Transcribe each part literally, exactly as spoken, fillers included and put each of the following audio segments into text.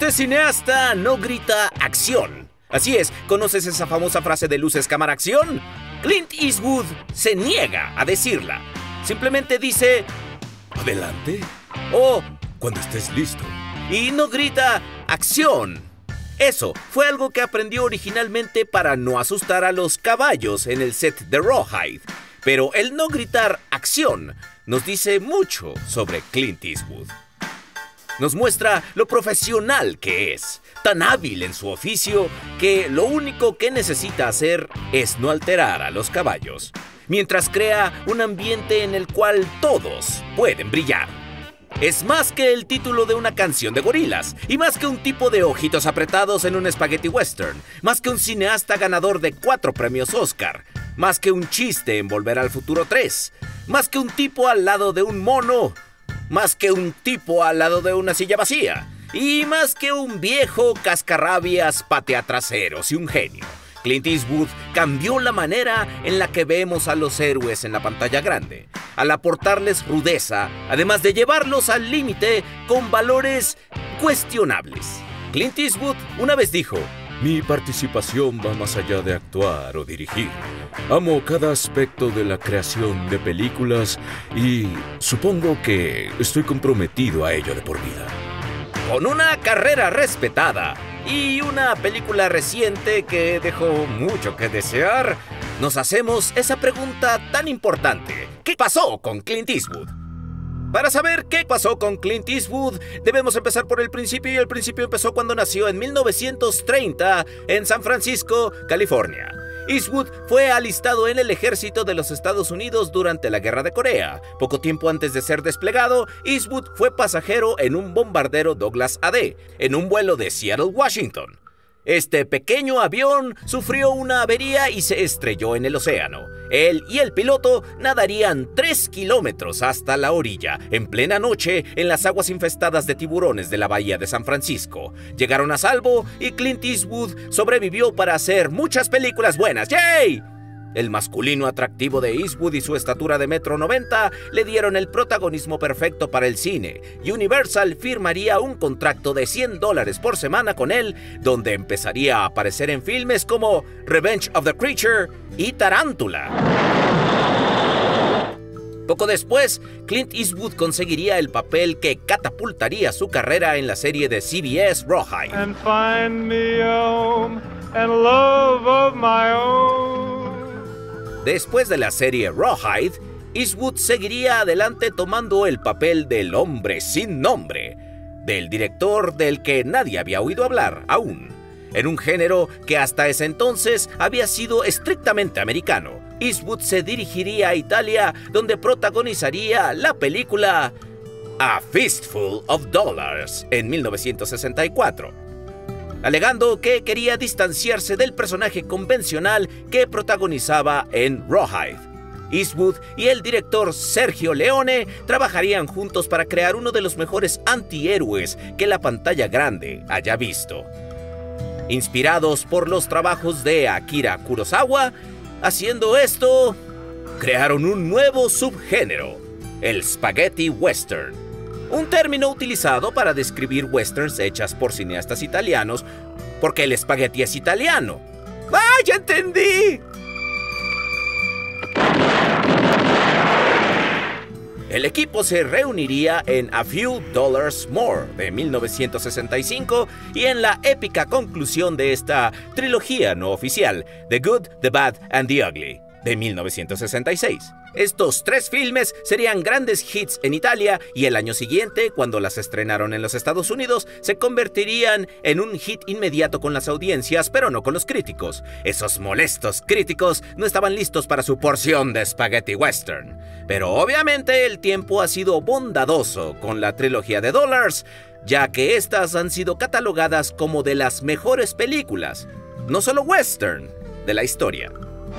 Este cineasta no grita acción. Así es, ¿conoces esa famosa frase de luces, cámara, acción? Clint Eastwood se niega a decirla. Simplemente dice, adelante, o cuando estés listo. Y no grita acción. Eso fue algo que aprendió originalmente para no asustar a los caballos en el set de Rawhide. Pero el no gritar acción nos dice mucho sobre Clint Eastwood. Nos muestra lo profesional que es, tan hábil en su oficio que lo único que necesita hacer es no alterar a los caballos, mientras crea un ambiente en el cual todos pueden brillar. Es más que el título de una canción de gorilas, y más que un tipo de ojitos apretados en un spaghetti western, más que un cineasta ganador de cuatro premios Oscar, más que un chiste en Volver al Futuro tres, más que un tipo al lado de un mono, más que un tipo al lado de una silla vacía, y más que un viejo cascarrabias pateatraseros y un genio. Clint Eastwood cambió la manera en la que vemos a los héroes en la pantalla grande, al aportarles rudeza, además de llevarlos al límite con valores cuestionables. Clint Eastwood una vez dijo, mi participación va más allá de actuar o dirigir. Amo cada aspecto de la creación de películas y supongo que estoy comprometido a ello de por vida. Con una carrera respetada y una película reciente que dejó mucho que desear, nos hacemos esa pregunta tan importante. ¿Qué pasó con Clint Eastwood? Para saber qué pasó con Clint Eastwood, debemos empezar por el principio, y el principio empezó cuando nació en mil novecientos treinta en San Francisco, California. Eastwood fue alistado en el ejército de los Estados Unidos durante la Guerra de Corea. Poco tiempo antes de ser desplegado, Eastwood fue pasajero en un bombardero Douglas A D, en un vuelo de Seattle, Washington. Este pequeño avión sufrió una avería y se estrelló en el océano. Él y el piloto nadarían tres kilómetros hasta la orilla, en plena noche, en las aguas infestadas de tiburones de la bahía de San Francisco. Llegaron a salvo y Clint Eastwood sobrevivió para hacer muchas películas buenas. ¡Yay! El masculino atractivo de Eastwood y su estatura de metro noventa le dieron el protagonismo perfecto para el cine. Universal firmaría un contrato de cien dólares por semana con él, donde empezaría a aparecer en filmes como Revenge of the Creature y Tarántula. Poco después, Clint Eastwood conseguiría el papel que catapultaría su carrera en la serie de C B S Rawhide. And find me a home and love of my own. Después de la serie Rawhide, Eastwood seguiría adelante tomando el papel del hombre sin nombre, del director del que nadie había oído hablar aún, en un género que hasta ese entonces había sido estrictamente americano. Eastwood se dirigiría a Italia, donde protagonizaría la película A Fistful of Dollars en mil novecientos sesenta y cuatro. Alegando que quería distanciarse del personaje convencional que protagonizaba en Rawhide. Eastwood y el director Sergio Leone trabajarían juntos para crear uno de los mejores antihéroes que la pantalla grande haya visto. Inspirados por los trabajos de Akira Kurosawa, haciendo esto, crearon un nuevo subgénero, el spaghetti western. Un término utilizado para describir westerns hechas por cineastas italianos, porque el espagueti es italiano. ¡Ah, ya entendí! El equipo se reuniría en A Few Dollars More de mil novecientos sesenta y cinco y en la épica conclusión de esta trilogía no oficial, The Good, The Bad and The Ugly, de mil novecientos sesenta y seis. Estos tres filmes serían grandes hits en Italia y el año siguiente, cuando las estrenaron en los Estados Unidos, se convertirían en un hit inmediato con las audiencias, pero no con los críticos. Esos molestos críticos no estaban listos para su porción de spaghetti western. Pero obviamente el tiempo ha sido bondadoso con la trilogía de Dollars, ya que estas han sido catalogadas como de las mejores películas, no solo western, de la historia.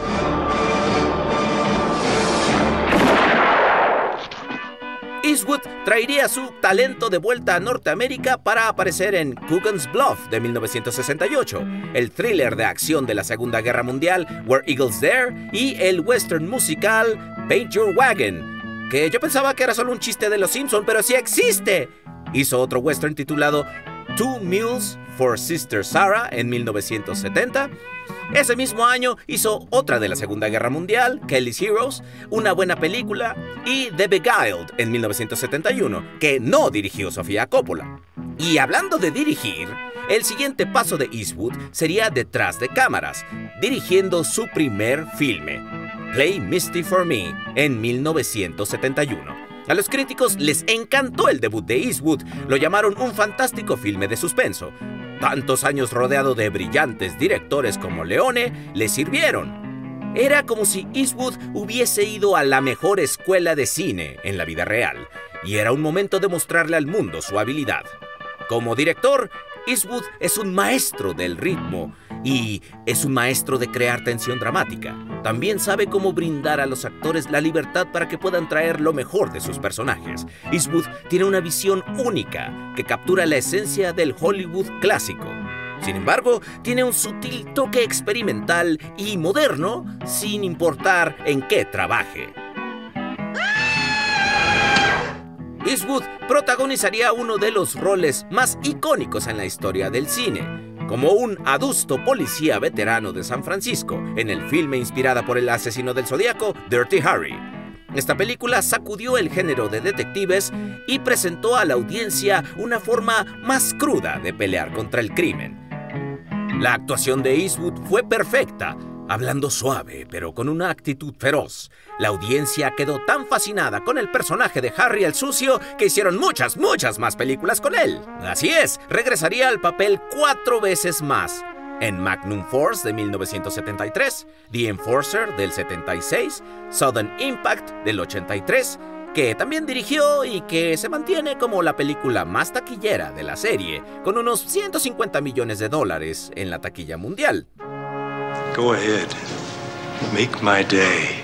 Eastwood traería su talento de vuelta a Norteamérica para aparecer en Coogan's Bluff de mil novecientos sesenta y ocho, el thriller de acción de la Segunda Guerra Mundial Were Eagles There y el western musical Paint Your Wagon, que yo pensaba que era solo un chiste de los Simpson, pero sí existe. Hizo otro western titulado Two Mules for Sister Sarah en mil novecientos setenta. Ese mismo año hizo otra de la Segunda Guerra Mundial, Kelly's Heroes, una buena película, y The Beguiled en mil novecientos setenta y uno, que no dirigió Sofía Coppola. Y hablando de dirigir, el siguiente paso de Eastwood sería detrás de cámaras, dirigiendo su primer filme, Play Misty for Me, en mil novecientos setenta y uno. A los críticos les encantó el debut de Eastwood, lo llamaron un fantástico filme de suspenso. Tantos años rodeado de brillantes directores como Leone le sirvieron. Era como si Eastwood hubiese ido a la mejor escuela de cine en la vida real, y era un momento de mostrarle al mundo su habilidad. Como director, Eastwood es un maestro del ritmo y es un maestro de crear tensión dramática. También sabe cómo brindar a los actores la libertad para que puedan traer lo mejor de sus personajes. Eastwood tiene una visión única que captura la esencia del Hollywood clásico. Sin embargo, tiene un sutil toque experimental y moderno sin importar en qué trabaje. Eastwood protagonizaría uno de los roles más icónicos en la historia del cine, como un adusto policía veterano de San Francisco, en el filme inspirada por el asesino del Zodíaco, Dirty Harry. Esta película sacudió el género de detectives y presentó a la audiencia una forma más cruda de pelear contra el crimen. La actuación de Eastwood fue perfecta, hablando suave, pero con una actitud feroz. La audiencia quedó tan fascinada con el personaje de Harry el Sucio que hicieron muchas, muchas más películas con él. Así es, regresaría al papel cuatro veces más. En Magnum Force de mil novecientos setenta y tres, The Enforcer del setenta y seis, Sudden Impact del ochenta y tres, que también dirigió y que se mantiene como la película más taquillera de la serie, con unos ciento cincuenta millones de dólares en la taquilla mundial. Go ahead. Make my day.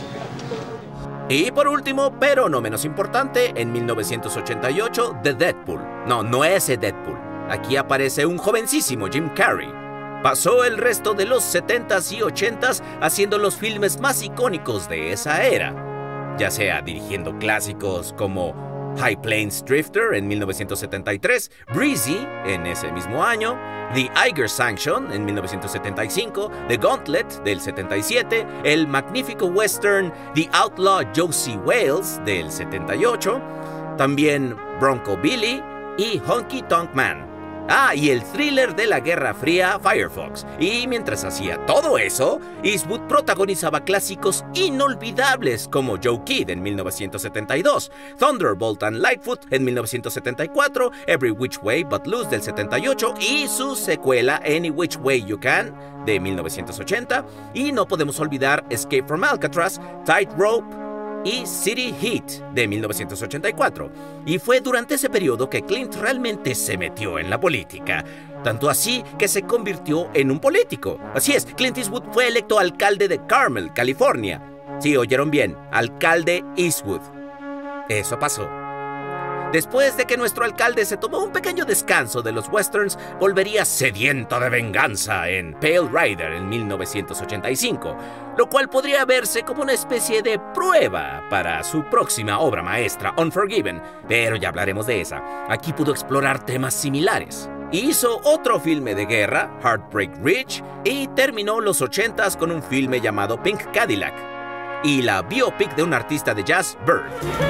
Y por último, pero no menos importante, en mil novecientos ochenta y ocho, The Deadpool. No, no ese Deadpool. Aquí aparece un jovencísimo Jim Carrey. Pasó el resto de los setentas y ochentas haciendo los filmes más icónicos de esa era, ya sea dirigiendo clásicos como High Plains Drifter en mil novecientos setenta y tres, Breezy en ese mismo año, The Eiger Sanction en mil novecientos setenta y cinco, The Gauntlet del setenta y siete, el magnífico western The Outlaw Josie Wales del setenta y ocho, también Bronco Billy y Honky Tonk Man. Ah, y el thriller de la Guerra Fría, Firefox. Y mientras hacía todo eso, Eastwood protagonizaba clásicos inolvidables como Joe Kidd en mil novecientos setenta y dos, Thunderbolt and Lightfoot en mil novecientos setenta y cuatro, Every Which Way But Loose del setenta y ocho y su secuela Any Which Way You Can de mil novecientos ochenta. Y no podemos olvidar Escape from Alcatraz, Tightrope y City Heat de mil novecientos ochenta y cuatro. Y fue durante ese periodo que Clint realmente se metió en la política, tanto así que se convirtió en un político. Así es, Clint Eastwood fue electo alcalde de Carmel, California. Sí, oyeron bien, alcalde Eastwood. Eso pasó. Después de que nuestro alcalde se tomó un pequeño descanso de los westerns, volvería sediento de venganza en Pale Rider en mil novecientos ochenta y cinco, lo cual podría verse como una especie de prueba para su próxima obra maestra, Unforgiven, pero ya hablaremos de esa. Aquí pudo explorar temas similares. Hizo otro filme de guerra, Heartbreak Ridge, y terminó los ochentas con un filme llamado Pink Cadillac, y la biopic de un artista de jazz, Bird.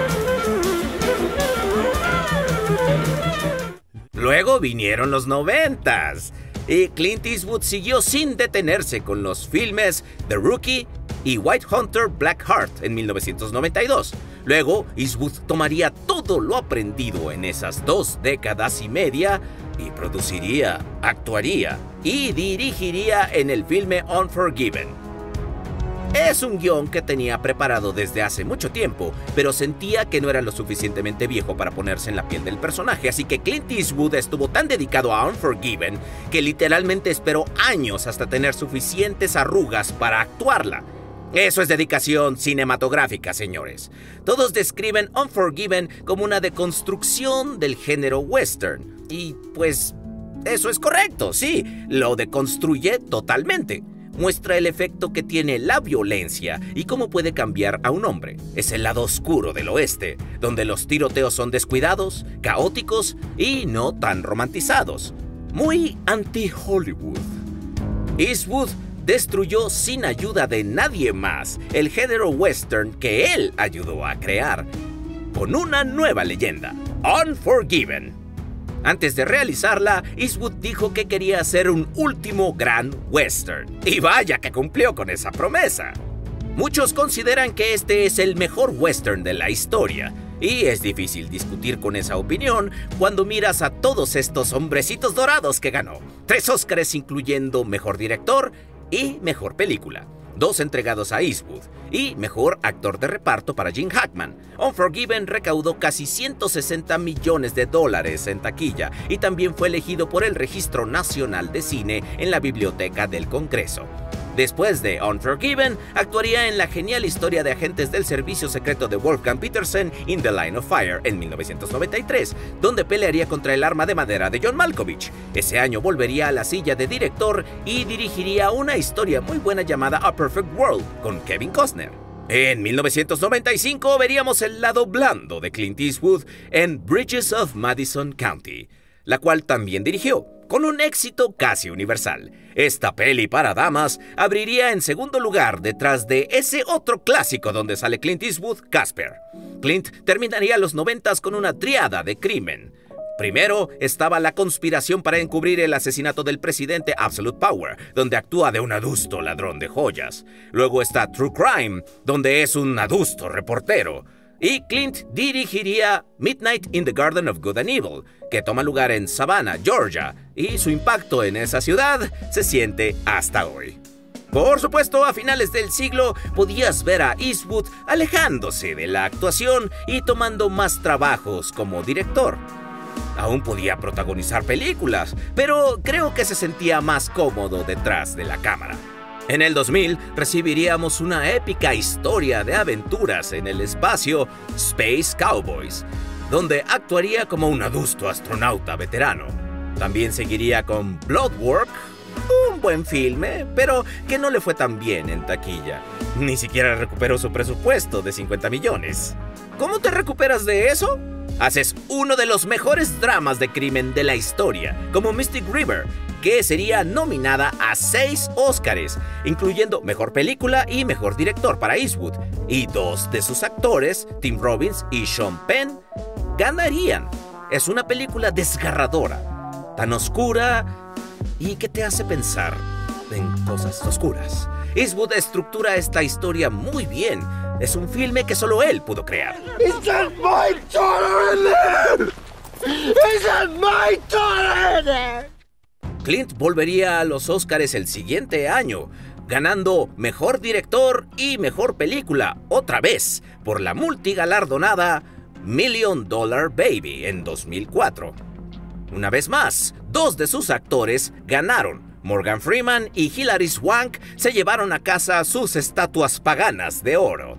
Luego vinieron los noventas, y Clint Eastwood siguió sin detenerse con los filmes The Rookie y White Hunter Black Heart en mil novecientos noventa y dos. Luego, Eastwood tomaría todo lo aprendido en esas dos décadas y media y produciría, actuaría y dirigiría en el filme Unforgiven. Es un guión que tenía preparado desde hace mucho tiempo, pero sentía que no era lo suficientemente viejo para ponerse en la piel del personaje, así que Clint Eastwood estuvo tan dedicado a Unforgiven que literalmente esperó años hasta tener suficientes arrugas para actuarla. Eso es dedicación cinematográfica, señores. Todos describen Unforgiven como una deconstrucción del género western, y pues eso es correcto, sí, lo deconstruye totalmente. muestra el efecto que tiene la violencia y cómo puede cambiar a un hombre. Es el lado oscuro del oeste, donde los tiroteos son descuidados, caóticos y no tan romantizados. Muy anti-Hollywood. Eastwood destruyó sin ayuda de nadie más el género western que él ayudó a crear, con una nueva leyenda, Unforgiven. Antes de realizarla, Eastwood dijo que quería hacer un último gran western. Y vaya que cumplió con esa promesa. Muchos consideran que este es el mejor western de la historia. Y es difícil discutir con esa opinión cuando miras a todos estos hombrecitos dorados que ganó. Tres Óscares incluyendo Mejor Director y Mejor Película. Dos entregados a Eastwood, y Mejor Actor de Reparto para Gene Hackman. Unforgiven recaudó casi ciento sesenta millones de dólares en taquilla y también fue elegido por el Registro Nacional de Cine en la Biblioteca del Congreso. Después de Unforgiven, actuaría en la genial historia de agentes del servicio secreto de Wolfgang Petersen, In the Line of Fire, en mil novecientos noventa y tres, donde pelearía contra el arma de madera de John Malkovich. Ese año volvería a la silla de director y dirigiría una historia muy buena llamada A Perfect World, con Kevin Costner. En mil novecientos noventa y cinco veríamos el lado blando de Clint Eastwood en Bridges of Madison County, la cual también dirigió, con un éxito casi universal. Esta peli para damas abriría en segundo lugar detrás de ese otro clásico donde sale Clint Eastwood, Casper. Clint terminaría los noventas con una triada de crimen. Primero estaba La conspiración para encubrir el asesinato del presidente, Absolute Power, donde actúa de un adusto ladrón de joyas. Luego está True Crime, donde es un adusto reportero. Y Clint dirigiría Midnight in the Garden of Good and Evil, que toma lugar en Savannah, Georgia, y su impacto en esa ciudad se siente hasta hoy. Por supuesto, a finales del siglo podías ver a Eastwood alejándose de la actuación y tomando más trabajos como director. Aún podía protagonizar películas, pero creo que se sentía más cómodo detrás de la cámara. En el dos mil recibiríamos una épica historia de aventuras en el espacio, Space Cowboys, donde actuaría como un adusto astronauta veterano. También seguiría con Bloodwork, un buen filme, pero que no le fue tan bien en taquilla. Ni siquiera recuperó su presupuesto de cincuenta millones. ¿Cómo te recuperas de eso? Haces uno de los mejores dramas de crimen de la historia, como Mystic River, que sería nominada a seis Óscares, incluyendo Mejor Película y Mejor Director para Eastwood, y dos de sus actores, Tim Robbins y Sean Penn, ganarían. Es una película desgarradora, tan oscura y que te hace pensar en cosas oscuras. Eastwood estructura esta historia muy bien. Es un filme que solo él pudo crear. Is that my daughter in there? Is that my daughter in there? Clint volvería a los Óscares el siguiente año, ganando Mejor Director y Mejor Película, otra vez, por la multigalardonada Million Dollar Baby en dos mil cuatro. Una vez más, dos de sus actores ganaron. Morgan Freeman y Hilary Swank se llevaron a casa sus estatuas paganas de oro.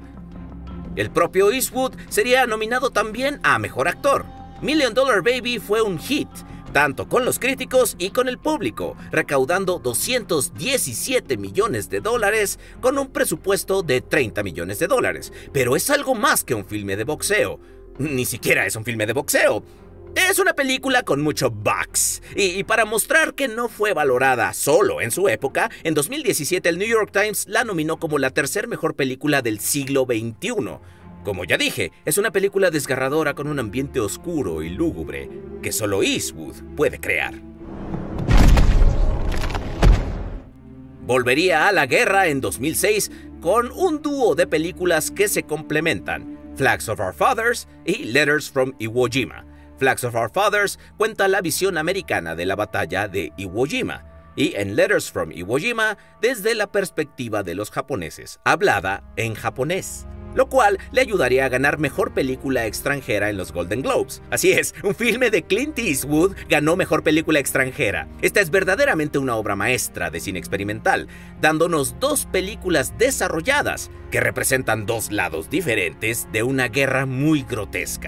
El propio Eastwood sería nominado también a Mejor Actor. Million Dollar Baby fue un hit, tanto con los críticos y con el público, recaudando doscientos diecisiete millones de dólares con un presupuesto de treinta millones de dólares. Pero es algo más que un filme de boxeo. Ni siquiera es un filme de boxeo. Es una película con mucho box. Y, y para mostrar que no fue valorada solo en su época, en dos mil diecisiete el New York Times la nominó como la tercer mejor película del siglo veintiuno. Como ya dije, es una película desgarradora con un ambiente oscuro y lúgubre que solo Eastwood puede crear. Volvería a la guerra en dos mil seis con un dúo de películas que se complementan, Flags of Our Fathers y Letters from Iwo Jima. Flags of Our Fathers cuenta la visión americana de la batalla de Iwo Jima, y en Letters from Iwo Jima desde la perspectiva de los japoneses, hablada en japonés, lo cual le ayudaría a ganar Mejor Película Extranjera en los Golden Globes. Así es, un filme de Clint Eastwood ganó Mejor Película Extranjera. Esta es verdaderamente una obra maestra de cine experimental, dándonos dos películas desarrolladas que representan dos lados diferentes de una guerra muy grotesca.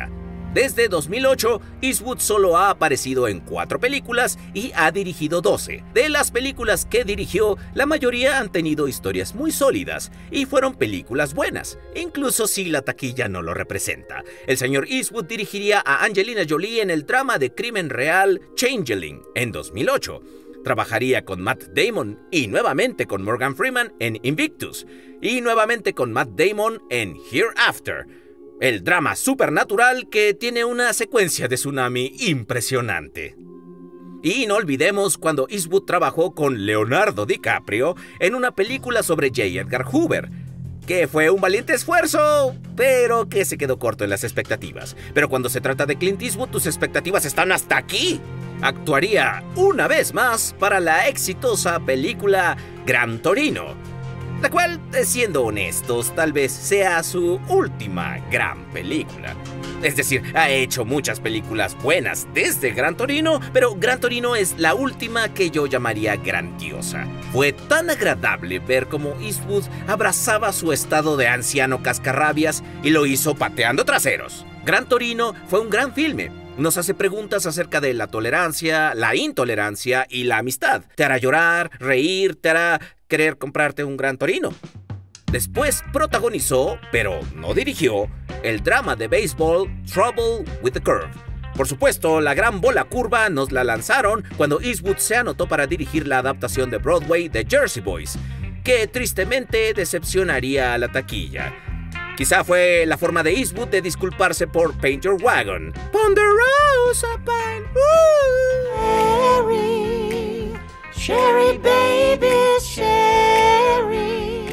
Desde dos mil ocho, Eastwood solo ha aparecido en cuatro películas y ha dirigido doce. De las películas que dirigió, la mayoría han tenido historias muy sólidas y fueron películas buenas, incluso si la taquilla no lo representa. El señor Eastwood dirigiría a Angelina Jolie en el drama de crimen real Changeling en dos mil ocho. Trabajaría con Matt Damon y nuevamente con Morgan Freeman en Invictus y nuevamente con Matt Damon en Hereafter, el drama supernatural que tiene una secuencia de tsunami impresionante. Y no olvidemos cuando Eastwood trabajó con Leonardo DiCaprio en una película sobre J. Edgar Hoover, que fue un valiente esfuerzo, pero que se quedó corto en las expectativas. Pero cuando se trata de Clint Eastwood, tus expectativas están hasta aquí. Actuaría una vez más para la exitosa película Gran Torino, la cual, siendo honestos, tal vez sea su última gran película. Es decir, ha hecho muchas películas buenas desde Gran Torino, pero Gran Torino es la última que yo llamaría grandiosa. Fue tan agradable ver cómo Eastwood abrazaba su estado de anciano cascarrabias y lo hizo pateando traseros. Gran Torino fue un gran filme. Nos hace preguntas acerca de la tolerancia, la intolerancia y la amistad. Te hará llorar, reír, te hará querer comprarte un Gran Torino. Después protagonizó, pero no dirigió, el drama de béisbol Trouble with the Curve. Por supuesto, la gran bola curva nos la lanzaron cuando Eastwood se anotó para dirigir la adaptación de Broadway de Jersey Boys, que tristemente decepcionaría a la taquilla. Quizá fue la forma de Eastwood de disculparse por Paint Your Wagon. Ponderosa Pine. Sherry, Sherry baby, Sherry.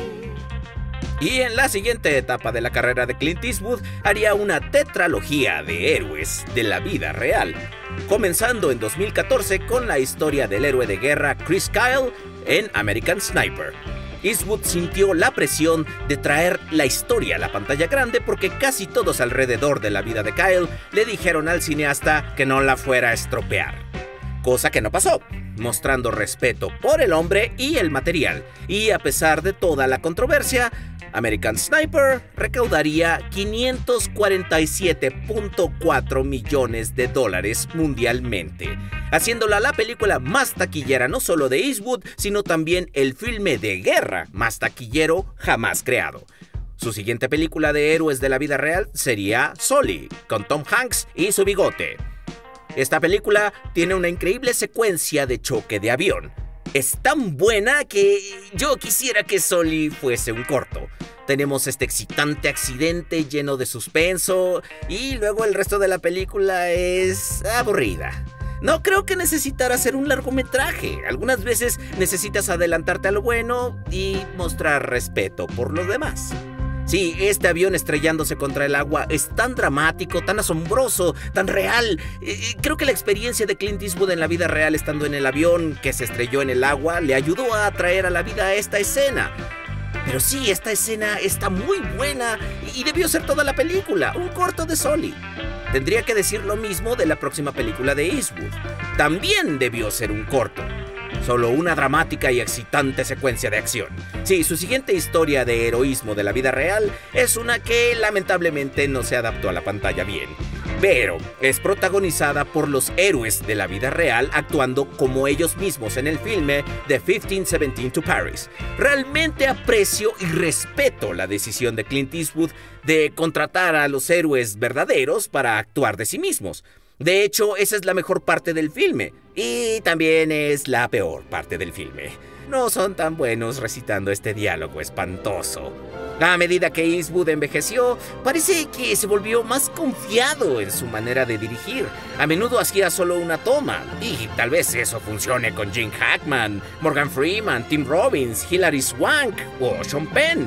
Y en la siguiente etapa de la carrera de Clint Eastwood haría una tetralogía de héroes de la vida real, comenzando en dos mil catorce con la historia del héroe de guerra Chris Kyle en American Sniper. Eastwood sintió la presión de traer la historia a la pantalla grande porque casi todos alrededor de la vida de Kyle le dijeron al cineasta que no la fuera a estropear. Cosa que no pasó, mostrando respeto por el hombre y el material. Y a pesar de toda la controversia, American Sniper recaudaría quinientos cuarenta y siete punto cuatro millones de dólares mundialmente, haciéndola la película más taquillera no solo de Eastwood, sino también el filme de guerra más taquillero jamás creado. Su siguiente película de héroes de la vida real sería Sully, con Tom Hanks y su bigote. Esta película tiene una increíble secuencia de choque de avión. Es tan buena que yo quisiera que Sully fuese un corto. Tenemos este excitante accidente lleno de suspenso y luego el resto de la película es aburrida. No creo que necesitara hacer un largometraje. Algunas veces necesitas adelantarte a lo bueno y mostrar respeto por los demás. Sí, este avión estrellándose contra el agua es tan dramático, tan asombroso, tan real. Eh, creo que la experiencia de Clint Eastwood en la vida real estando en el avión que se estrelló en el agua le ayudó a traer a la vida a esta escena. Pero sí, esta escena está muy buena y debió ser toda la película, un corto de Sully. Tendría que decir lo mismo de la próxima película de Eastwood. También debió ser un corto. Solo una dramática y excitante secuencia de acción. Sí, su siguiente historia de heroísmo de la vida real es una que lamentablemente no se adaptó a la pantalla bien. Pero es protagonizada por los héroes de la vida real actuando como ellos mismos en el filme de fifteen seventeen to Paris. Realmente aprecio y respeto la decisión de Clint Eastwood de contratar a los héroes verdaderos para actuar de sí mismos. De hecho, esa es la mejor parte del filme, y también es la peor parte del filme. No son tan buenos recitando este diálogo espantoso. A medida que Eastwood envejeció, parece que se volvió más confiado en su manera de dirigir. A menudo hacía solo una toma, y tal vez eso funcione con Gene Hackman, Morgan Freeman, Tim Robbins, Hilary Swank o Sean Penn.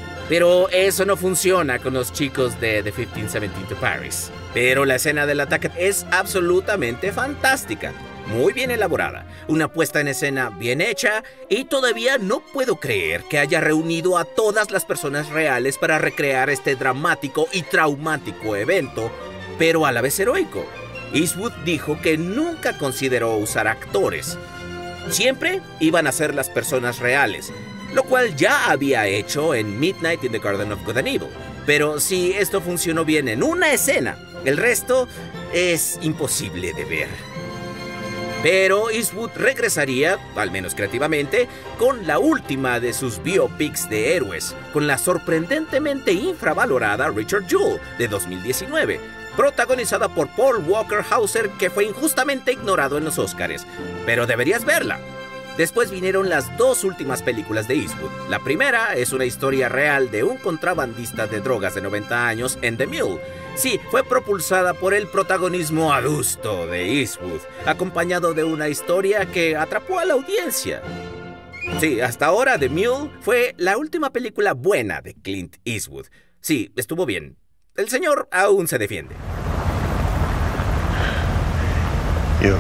Pero eso no funciona con los chicos de The fifteen seventeen to Paris. Pero la escena del ataque es absolutamente fantástica, muy bien elaborada, una puesta en escena bien hecha, y todavía no puedo creer que haya reunido a todas las personas reales para recrear este dramático y traumático evento, pero a la vez heroico. Eastwood dijo que nunca consideró usar actores. Siempre iban a ser las personas reales, lo cual ya había hecho en Midnight in the Garden of Good and Evil. Pero sí, esto funcionó bien en una escena. El resto es imposible de ver. Pero Eastwood regresaría, al menos creativamente, con la última de sus biopics de héroes, con la sorprendentemente infravalorada Richard Jewell, de dos mil diecinueve, protagonizada por Paul Walker Hauser, que fue injustamente ignorado en los Óscares. Pero deberías verla. Después vinieron las dos últimas películas de Eastwood. La primera es una historia real de un contrabandista de drogas de noventa años en The Mule. Sí, fue propulsada por el protagonismo adusto de Eastwood, acompañado de una historia que atrapó a la audiencia. Sí, hasta ahora The Mule fue la última película buena de Clint Eastwood. Sí, estuvo bien. El señor aún se defiende. You.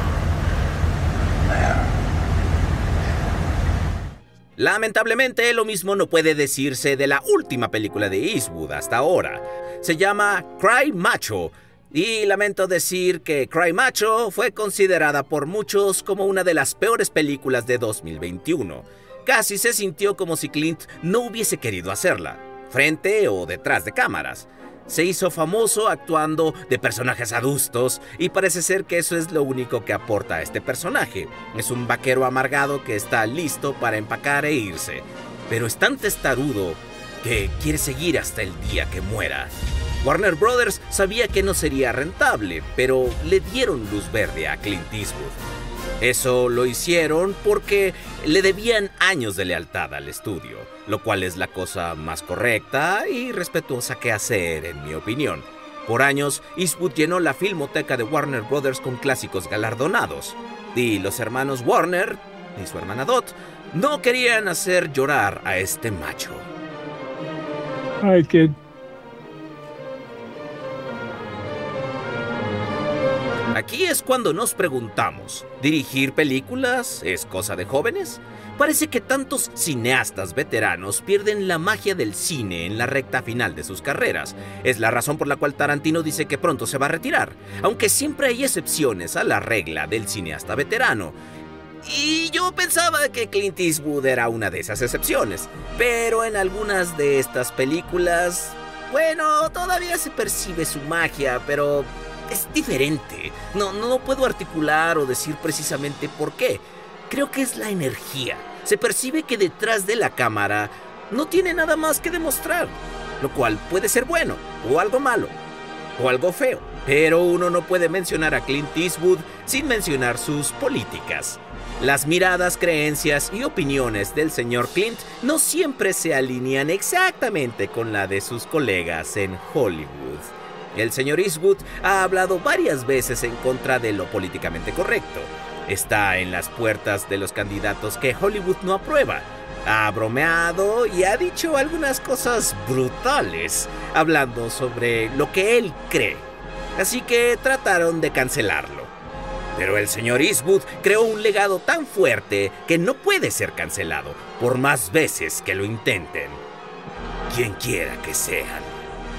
Lamentablemente, lo mismo no puede decirse de la última película de Eastwood hasta ahora. Se llama Cry Macho, y lamento decir que Cry Macho fue considerada por muchos como una de las peores películas de dos mil veintiuno. Casi se sintió como si Clint no hubiese querido hacerla, frente o detrás de cámaras. Se hizo famoso actuando de personajes adustos y parece ser que eso es lo único que aporta a este personaje. Es un vaquero amargado que está listo para empacar e irse, pero es tan testarudo que quiere seguir hasta el día que muera. Warner Brothers sabía que no sería rentable, pero le dieron luz verde a Clint Eastwood. Eso lo hicieron porque le debían años de lealtad al estudio, lo cual es la cosa más correcta y respetuosa que hacer, en mi opinión. Por años, Eastwood llenó la filmoteca de Warner Brothers con clásicos galardonados, y los hermanos Warner y su hermana Dot no querían hacer llorar a este macho. Ay, kid. Aquí es cuando nos preguntamos, ¿dirigir películas es cosa de jóvenes? Parece que tantos cineastas veteranos pierden la magia del cine en la recta final de sus carreras. Es la razón por la cual Tarantino dice que pronto se va a retirar, aunque siempre hay excepciones a la regla del cineasta veterano. Y yo pensaba que Clint Eastwood era una de esas excepciones, pero en algunas de estas películas, bueno, todavía se percibe su magia, pero es diferente. No, no puedo articular o decir precisamente por qué. Creo que es la energía. Se percibe que detrás de la cámara no tiene nada más que demostrar, lo cual puede ser bueno, o algo malo, o algo feo. Pero uno no puede mencionar a Clint Eastwood sin mencionar sus políticas. Las miradas, creencias y opiniones del señor Clint no siempre se alinean exactamente con la de sus colegas en Hollywood. El señor Eastwood ha hablado varias veces en contra de lo políticamente correcto. Está en las puertas de los candidatos que Hollywood no aprueba. Ha bromeado y ha dicho algunas cosas brutales, hablando sobre lo que él cree. Así que trataron de cancelarlo. Pero el señor Eastwood creó un legado tan fuerte que no puede ser cancelado, por más veces que lo intenten, quien quiera que sean.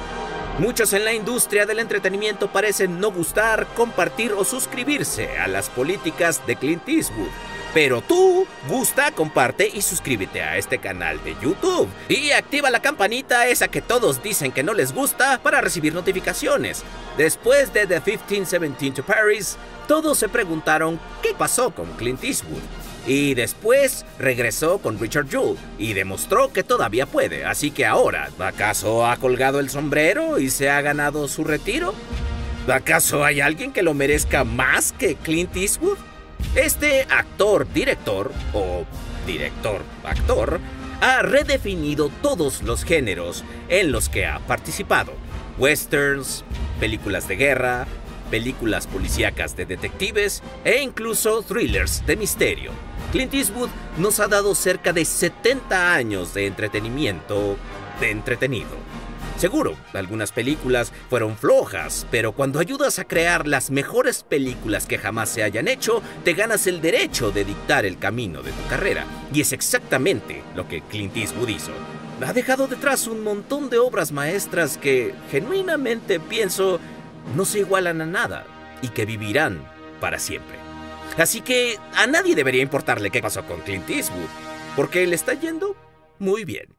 Muchos en la industria del entretenimiento parecen no gustar, compartir o suscribirse a las políticas de Clint Eastwood. Pero tú, gusta, comparte y suscríbete a este canal de YouTube. Y activa la campanita esa que todos dicen que no les gusta para recibir notificaciones. Después de The fifteen seventeen to Paris, todos se preguntaron qué pasó con Clint Eastwood. Y después regresó con Richard Jewell y demostró que todavía puede. Así que ahora, ¿acaso ha colgado el sombrero y se ha ganado su retiro? ¿Acaso hay alguien que lo merezca más que Clint Eastwood? Este actor-director, o director-actor, ha redefinido todos los géneros en los que ha participado. Westerns, películas de guerra, películas policíacas de detectives e incluso thrillers de misterio. Clint Eastwood nos ha dado cerca de setenta años de entretenimiento de entretenido. Seguro, algunas películas fueron flojas, pero cuando ayudas a crear las mejores películas que jamás se hayan hecho, te ganas el derecho de dictar el camino de tu carrera. Y es exactamente lo que Clint Eastwood hizo. Ha dejado detrás un montón de obras maestras que, genuinamente pienso, no se igualan a nada y que vivirán para siempre. Así que a nadie debería importarle qué pasó con Clint Eastwood, porque le está yendo muy bien.